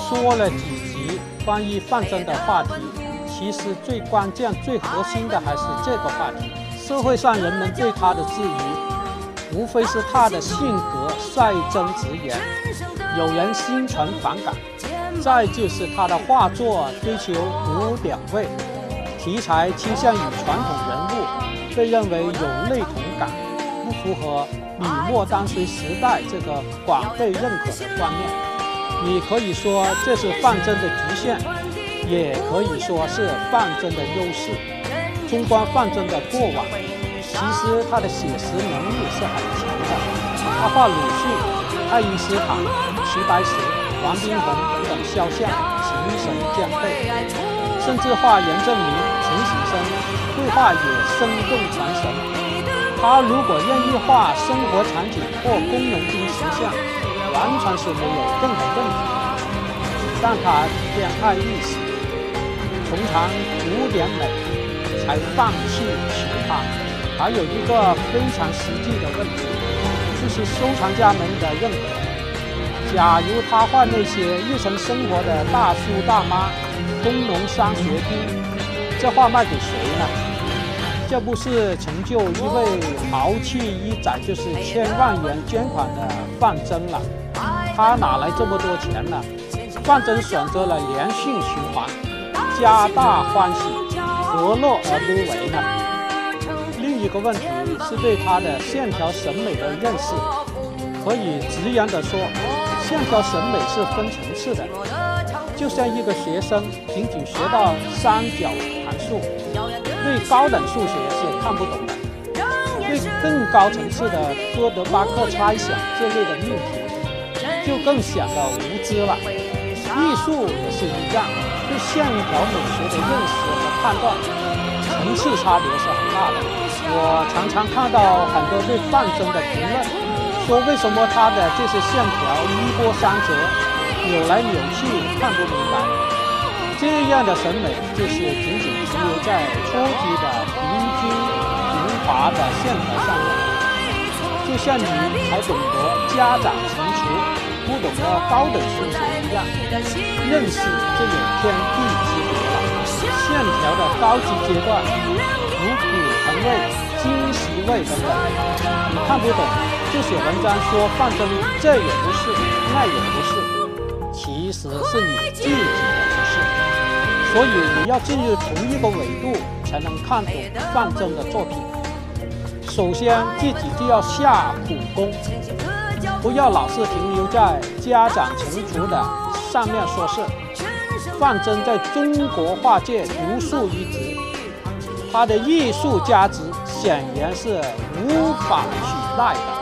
说了几集关于范增的话题，其实最关键、最核心的还是这个话题。社会上人们对他的质疑，无非是他的性格率真直言，有人心存反感；再就是他的画作追求古典味，题材倾向于传统人物，被认为有类同感，不符合笔墨当随时代这个广被认可的观念。你可以说这是范增的局限，也可以说是范增的优势。纵观范增的过往，其实他的写实能力是很强的。他画鲁迅、爱因斯坦、齐白石、王宾虹等等肖像，形神兼备，甚至画严正明、陈省身，绘画也生动传神。他如果愿意画生活场景或工农兵形象，完全是没有任何问题的。但他偏爱历史，崇尚古典美，才放弃其他。还有一个非常实际的问题，就是收藏家们的认可。假如他画那些日常生活的大叔大妈、工农商学兵，这画卖给谁呢？这不是成就一位豪气一载就是1000万元捐款的范增了，他哪来这么多钱呢？范增选择了良性循环，皆大欢喜，何乐而不为呢？另一个问题是对他的线条审美的认识。可以直言地说，线条审美是分层次的。就像一个学生仅仅学到三角函数，对高等数学是看不懂的，对更高层次的哥德巴赫猜想这类的命题，就更显得无知了。艺术也是一样，对线条美学的认识和判断，层次差别是很大的。我常常看到很多对范增的评论，说为什么他的这些线条一波三折，扭来扭去，看不明白。这样的审美就是仅仅停留在初级的平均平滑的线条上面，就像你才懂得家长乘除，不懂得高等数学一样，认识就有天地之别了。线条的高级阶段，五谷腾味、惊喜味等等，你看不懂就写文章说范增这也不是，那也不是，其实是你自己的不是。所以你要进入同一个维度，才能看懂范增的作品。首先自己就要下苦功，不要老是停留在家长乘除的上面说事。范增在中国画界独树一帜，他的艺术价值显然是无法取代的。